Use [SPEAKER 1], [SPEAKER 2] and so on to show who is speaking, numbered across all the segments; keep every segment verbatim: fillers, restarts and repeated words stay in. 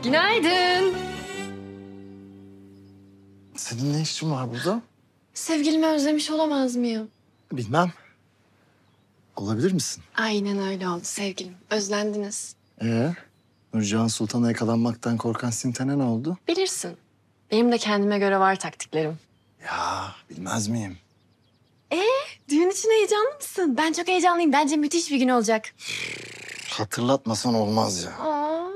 [SPEAKER 1] Günaydın.
[SPEAKER 2] Senin ne işin var burada?
[SPEAKER 1] Sevgilimi özlemiş olamaz mıyım?
[SPEAKER 2] Bilmem. Olabilir misin?
[SPEAKER 1] Aynen öyle oldu sevgilim. Özlendiniz.
[SPEAKER 2] Ee, Nurcan Sultan'a yakalanmaktan korkan Sinten'e ne oldu?
[SPEAKER 1] Bilirsin. Benim de kendime göre var taktiklerim.
[SPEAKER 2] Ya bilmez miyim?
[SPEAKER 1] Ee, düğün için heyecanlı mısın? Ben çok heyecanlıyım. Bence müthiş bir gün olacak.
[SPEAKER 2] Hatırlatmasan olmaz ya.
[SPEAKER 1] Aa.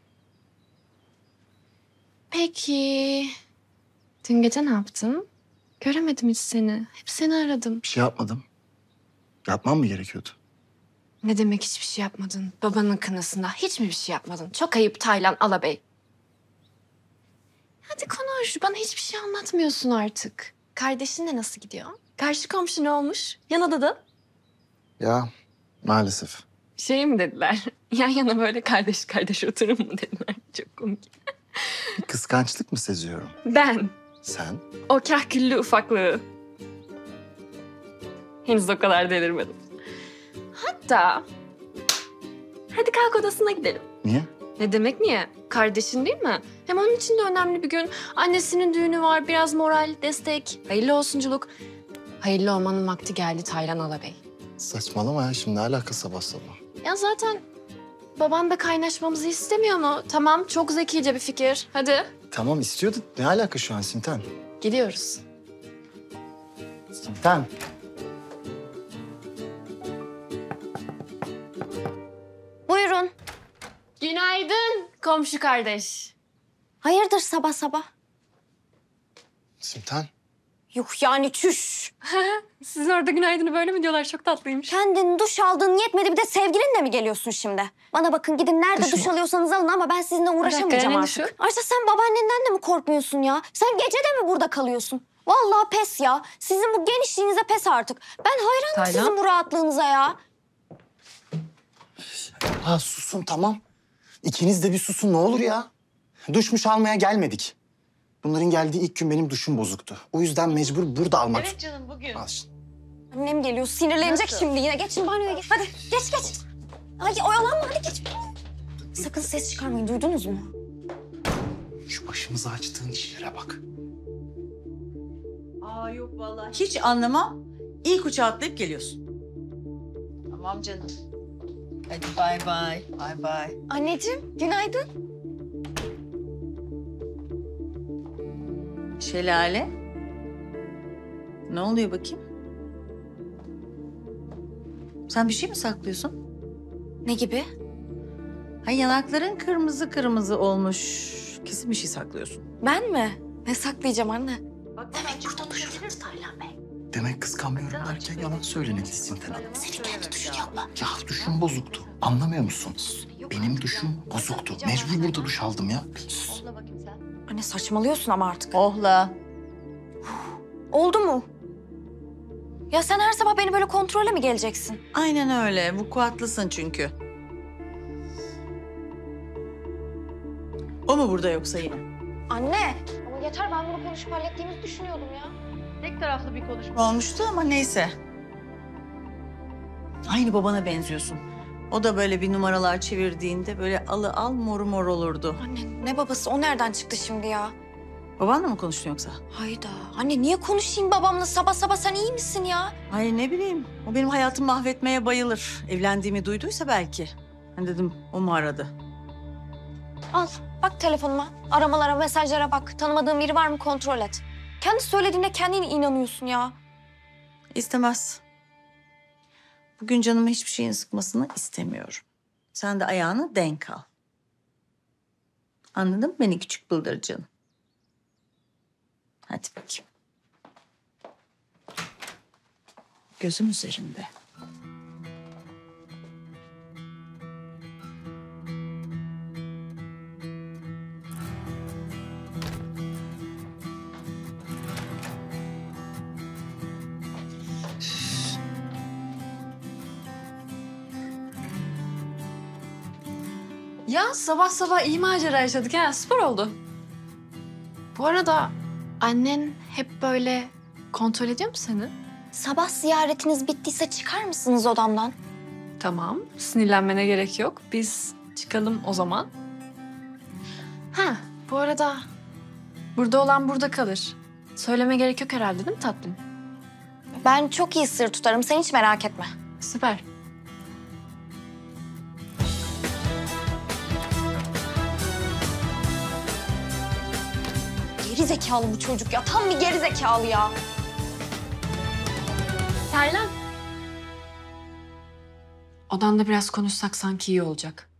[SPEAKER 1] Peki. Dün gece ne yaptın? Göremedim hiç seni. Hep seni aradım.
[SPEAKER 2] Bir şey yapmadım. Yapmam mı gerekiyordu?
[SPEAKER 1] Ne demek hiçbir şey yapmadın? Babanın kınasında hiç mi bir şey yapmadın? Çok ayıp Taylan Alabey. Hadi konuş. Bana hiçbir şey anlatmıyorsun artık. Kardeşinle nasıl gidiyor? Karşı komşu ne olmuş? Yan odada.
[SPEAKER 2] Ya maalesef.
[SPEAKER 1] Şey mi dediler? Yan yana böyle kardeş kardeş oturun mu dediler? Çok komik.
[SPEAKER 2] Bir kıskançlık mı seziyorum?
[SPEAKER 1] Ben.
[SPEAKER 2] Sen?
[SPEAKER 1] O kahküllü ufaklığı. Henüz o kadar delirmedim. Hatta... Hadi kalk odasına gidelim.
[SPEAKER 2] Niye?
[SPEAKER 1] Ne demek niye? Kardeşin değil mi? Hem onun için de önemli bir gün. Annesinin düğünü var, biraz moral, destek, hayırlı olsunculuk. Hayırlı olmanın vakti geldi Taylan Alabey.
[SPEAKER 2] Saçmalama ya, şimdi ne alaka sabah sabah?
[SPEAKER 1] Ya zaten baban da kaynaşmamızı istemiyor mu? Tamam, çok zekice bir fikir. Hadi.
[SPEAKER 2] Tamam istiyordu. Ne alaka şu an Sinten?
[SPEAKER 1] Gidiyoruz.
[SPEAKER 2] Sinten.
[SPEAKER 3] Buyurun.
[SPEAKER 1] Günaydın komşu kardeş.
[SPEAKER 3] Hayırdır sabah sabah?
[SPEAKER 2] Sinten.
[SPEAKER 3] Yuh yani çüş.
[SPEAKER 1] Sizin orada günaydını böyle mi diyorlar? Çok tatlıymış.
[SPEAKER 3] Kendin duş aldığın yetmedi bir de sevgilinle mi geliyorsun şimdi? Bana bakın gidin nerede
[SPEAKER 1] Duş
[SPEAKER 3] duş,
[SPEAKER 1] mu?
[SPEAKER 3] alıyorsanız alın ama ben sizinle uğraşamayacağım
[SPEAKER 1] ne
[SPEAKER 3] artık.
[SPEAKER 1] duşu?
[SPEAKER 3] Ayrıca sen babaannenden de mi korkmuyorsun ya? Sen gece de mi burada kalıyorsun? Vallahi pes ya. Sizin bu genişliğinize pes artık. Ben hayranım
[SPEAKER 1] Taylan?
[SPEAKER 3] sizin bu rahatlığınıza ya.
[SPEAKER 2] Ha susun tamam. İkiniz de bir susun ne olur ya. Duşmuş almaya gelmedik. Bunların geldiği ilk gün benim duşum bozuktu. O yüzden mecbur burada almak.
[SPEAKER 4] Evet canım bugün.
[SPEAKER 2] Al şimdi.
[SPEAKER 3] Annem geliyor sinirlenecek
[SPEAKER 4] Nasıl?
[SPEAKER 3] şimdi yine. Geçin banyoya geç. Hadi geç geç. Hadi oyalanma hadi geç. Sakın ses çıkarmayın duydunuz mu?
[SPEAKER 2] Şu başımıza açtığın işlere bak.
[SPEAKER 4] Aa yok vallahi hiç anlamam. İlk uçağa atlayıp geliyorsun. Tamam canım. Hadi bay bay. Bay bay.
[SPEAKER 3] Anneciğim günaydın.
[SPEAKER 4] Şelale. Ne oluyor bakayım? Sen bir şey mi saklıyorsun?
[SPEAKER 3] Ne gibi?
[SPEAKER 4] Ha yanakların kırmızı kırmızı olmuş. Kesin bir şey saklıyorsun.
[SPEAKER 3] Ben mi? Ne saklayacağım anne?
[SPEAKER 4] Bak
[SPEAKER 3] Demek burada duşuyoruz Taylan Bey.
[SPEAKER 2] Demek kıskanmıyorum derken yalan söylenildi Sinten Hanım.
[SPEAKER 3] Senin kendi duşun yok mu?
[SPEAKER 2] Ya duşum bozuktu. Anlamıyor musun? Benim duşum bozuktu. Mecbur burada duş aldım ya. Sus.
[SPEAKER 4] Ohla bakayım sen.
[SPEAKER 3] Anne saçmalıyorsun ama artık.
[SPEAKER 4] Ohla.
[SPEAKER 3] Oldu mu? Ya sen her sabah beni böyle kontrole mi geleceksin?
[SPEAKER 4] Aynen öyle. Vukuatlısın çünkü. O mu burada yoksa yine?
[SPEAKER 3] Anne. Ama yeter ben bunu konuşup hallettiğimizi düşünüyordum ya.
[SPEAKER 4] Tek taraflı bir konuşma olmuştu ama neyse. Aynı babana benziyorsun. O da böyle bir numaralar çevirdiğinde böyle alı al mor mor olurdu.
[SPEAKER 3] Anne ne babası o nereden çıktı şimdi ya?
[SPEAKER 4] Babanla mı konuştun yoksa?
[SPEAKER 3] Hayda. Anne niye konuşayım babamla sabah sabah sen iyi misin ya?
[SPEAKER 4] Ay ne bileyim. O benim hayatımı mahvetmeye bayılır. Evlendiğimi duyduysa belki. Ben dedim o mu aradı?
[SPEAKER 3] Al bak telefonuma. Aramalara mesajlara bak. Tanımadığın biri var mı kontrol et. Kendi söylediğine kendin inanıyorsun ya.
[SPEAKER 4] İstemez. Bugün canımı hiçbir şeyin sıkmasını istemiyorum. Sen de ayağını denk al. Anladın mı beni küçük bıldırcın? Hadi bakayım. Gözüm üzerinde.
[SPEAKER 1] Ya sabah sabah iyi macera yaşadık ha. Süper oldu. Bu arada annen hep böyle kontrol ediyor mu seni?
[SPEAKER 3] Sabah ziyaretiniz bittiyse çıkar mısınız odamdan?
[SPEAKER 1] Tamam. Sinirlenmene gerek yok. Biz çıkalım o zaman. Ha, bu arada burada olan burada kalır. Söyleme gerek yok herhalde değil mi tatlım?
[SPEAKER 3] Ben çok iyi sır tutarım. Sen hiç merak etme.
[SPEAKER 1] Süper.
[SPEAKER 3] Geri zekalı bu çocuk ya. Tam bir geri zekalı ya.
[SPEAKER 1] Terlan. Odanda biraz konuşsak sanki iyi olacak.